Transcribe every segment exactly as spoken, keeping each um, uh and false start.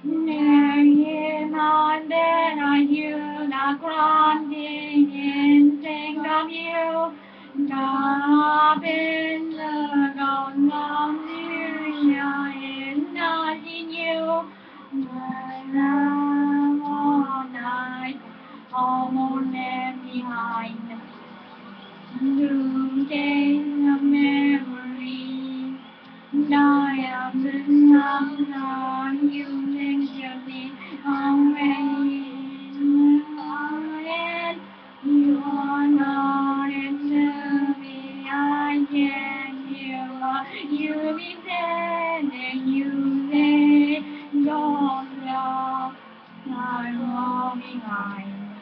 Name on then I hear the grinding instinct of you. God in the gone long is not in you. My love all night, almost left behind. Losing the memory. I am the sun, you think you'll be away. And you are not into me. I can't hear you be saying you say, don't love, I'm all behind.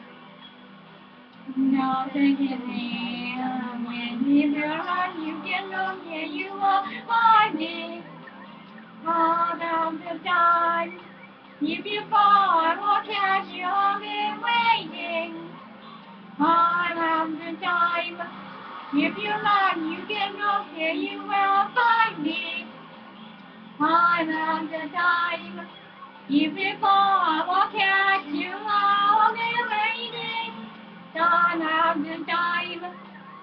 Nothing in me. When you run, you get lost, yeah, you are my me. All of the time. If you fall, I will catch you. I'll be waiting. All of the time. If you run, you get lost, yeah, you will find me. All of the time. If you fall, I will catch you. I'll be waiting. All of the time.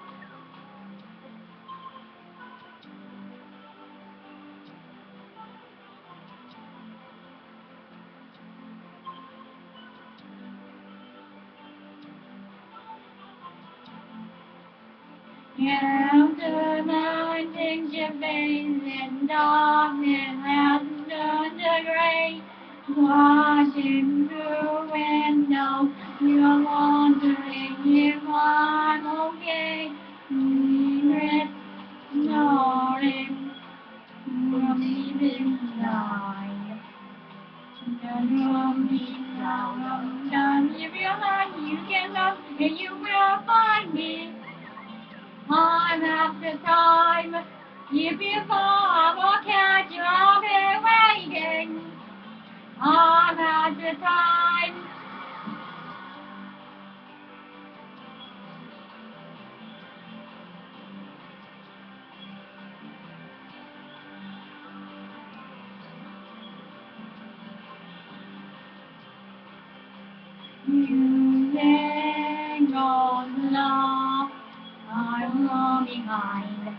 After mountains your veins and darkness has turned to gray, watching through window, you're wondering if I'm okay. Regret, snoring, from inside. From inside, if you're not, you can love, and you will find me. Time after time, if you fall, I will catch you, I'll be waiting. Time after time. You hang on love, I'm all behind.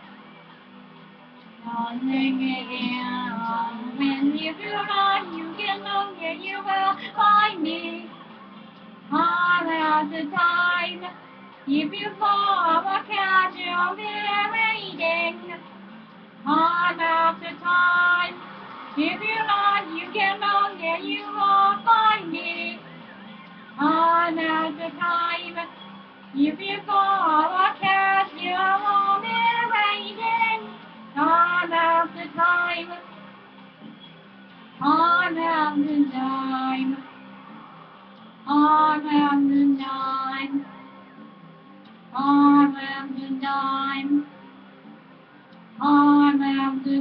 Nothing again. When you feel like you get lost, yeah, you will find me. Time after time. If you fall, I will catch you, I'll be waiting. Time after time. If you like, you get lost, yeah, you will find me. Time after time. If you fall, I will catch you, I'll be waiting. Time after time. Time after time. Time after time. Time after time. Time after